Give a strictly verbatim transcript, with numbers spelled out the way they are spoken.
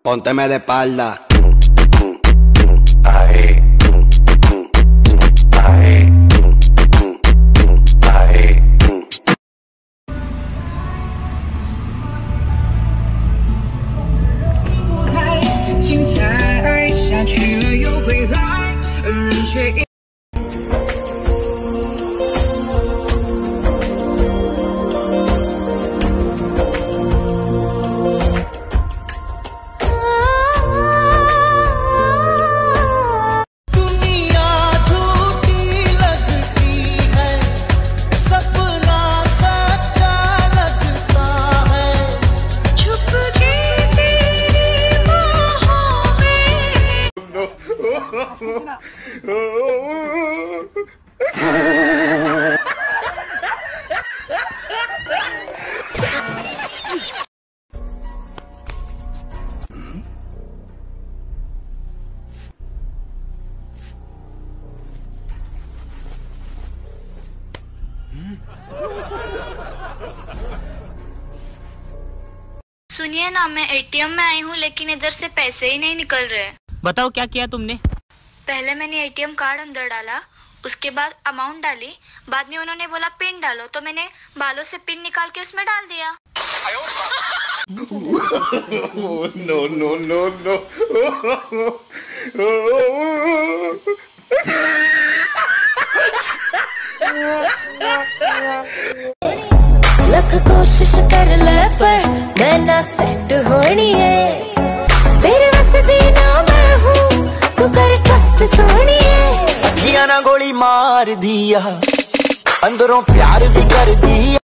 pónteme de espalda. सुनिए ना, मैं एटीएम में आई हूँ लेकिन इधर से पैसे ही नहीं निकल रहे। बताओ क्या किया तुमने? पहले मैंने एटीएम कार्ड अंदर डाला, उसके बाद अमाउंट डाली, बाद में उन्होंने बोला पिन डालो, तो मैंने बालों से पिन निकाल के उसमें डाल दिया। No no no no. लख कोशिश कर ले पर मैं ना सेट होनी है, तेरे वैसे भी ना मैं हूँ, तू कर ट्रस्ट सोनी है। ना गोली मार दिया, अंदरों प्यार भी कर दिया।